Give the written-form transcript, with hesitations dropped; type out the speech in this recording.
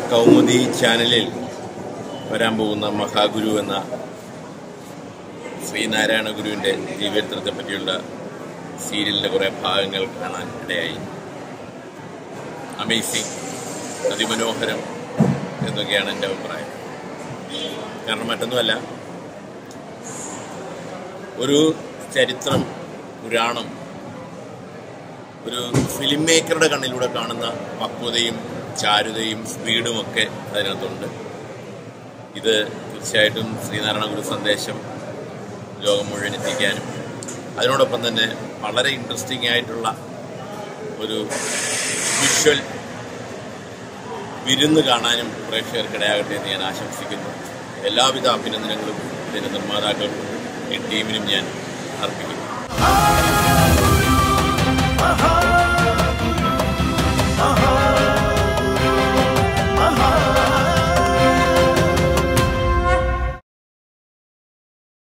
കൗമുദി ചാനലിൽ വരാൻ പോകുന്ന മഹാഗുരു എന്ന ശ്രീനാരായണ ഗുരുവിൻ്റെ ജീവചരിത്രത്തെ പറ്റിയുള്ള സീരിയലിൻ്റെ കുറേ ഭാഗങ്ങൾ കാണാൻ ഇടയായി. അമേസിങ്, അതിമനോഹരം എന്നൊക്കെയാണ് എൻ്റെ അഭിപ്രായം. കാരണം മറ്റൊന്നുമല്ല, ഒരു ചരിത്രം, പുരാണം ഒരു ഫിലിം മേക്കറുടെ കണ്ണിലൂടെ കാണുന്ന പക്വതയും ചാരുതയും സ്പീഡുമൊക്കെ അതിനകത്തുണ്ട്. ഇത് തീർച്ചയായിട്ടും ശ്രീനാരായണ ഗുരു സന്ദേശം ലോകം മുഴുവൻ എത്തിക്കാനും അതിനോടൊപ്പം തന്നെ വളരെ ഇൻട്രസ്റ്റിംഗ് ആയിട്ടുള്ള ഒരു വിഷ്വൽ വിരുന്ന് കാണാനും പ്രേക്ഷകർക്കിടയാകട്ടെ എന്ന് ഞാൻ ആശംസിക്കുന്നു. എല്ലാവിധ അഭിനന്ദനങ്ങളും ഇതിൻ്റെ നിർമ്മാതാക്കൾക്കും ഈ ടീമിനും ഞാൻ അർപ്പിക്കുന്നു.